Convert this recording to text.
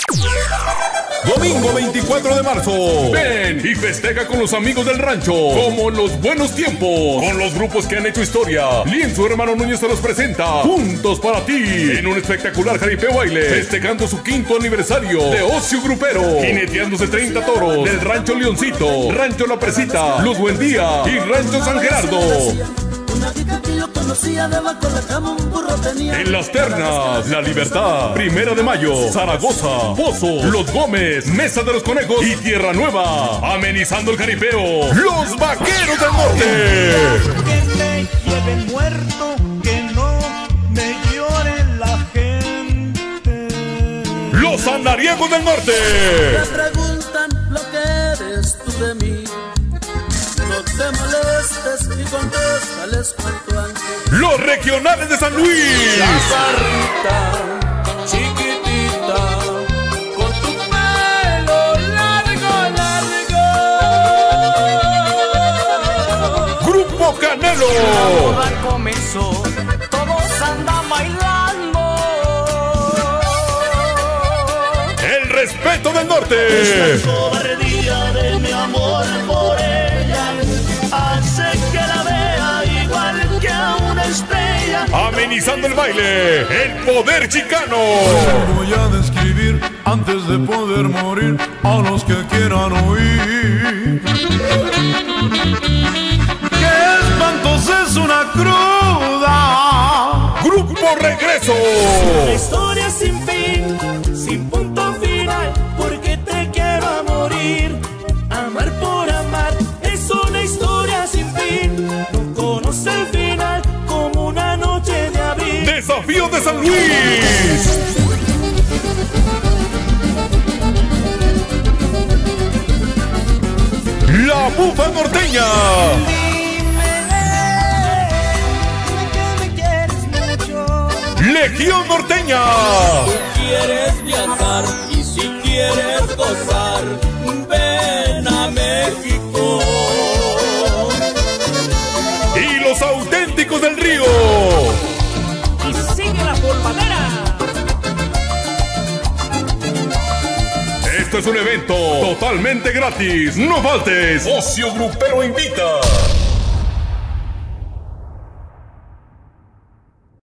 Domingo 24 de marzo. Ven y festeja con los amigos del rancho, como en los buenos tiempos, con los grupos que han hecho historia. Lienzo Hermano Núñez se los presenta, juntos para ti, en un espectacular jaripeo baile, festejando su 5º aniversario de Ocio Grupero, jineteándose 30 toros del Rancho Leoncito, Rancho La Presita, Luz Buendía y Rancho San Gerardo. En Las Ternas, La Libertad, 1 de Mayo, Zaragoza, Pozo, Los Gómez, Mesa de los Conejos y Tierra Nueva. Amenizando el jaripeo, Los Vaqueros del Norte. Que me lleven muerto, que no me llore la gente. Los Andariegos del Norte. Me preguntan lo que eres tú de mí. No te molestes y contéstales cuanto antes. Los Regionales de San Luis. La Sarita, chiquitita, con tu pelo largo, largo. Grupo Canelo. La boda comenzó, todos andan bailando. El Respeto del Norte. Esta cobardía de mi amor por ella hace que la vea igual que a una estrella. Amenizando el baile, el Poder Chicano. Voy a describir antes de poder morir a los que quieran oír. ¡Qué espantosa es una cruda! Grupo Regreso. Una historia sin fin, sin punto final, porque te quiero a morir. Amar por amar es una historia sin fin, no conoce el final, como una noche de abril. Desafío de San Luis. La Bufa Norteña. Que me quieres mucho. Legión Norteña. Quieres viajar y si quieres gozar, ven a México. Y los Auténticos del Río. Y sigue la polvadera. Esto es un evento totalmente gratis. No faltes. Ocio Grupero invita.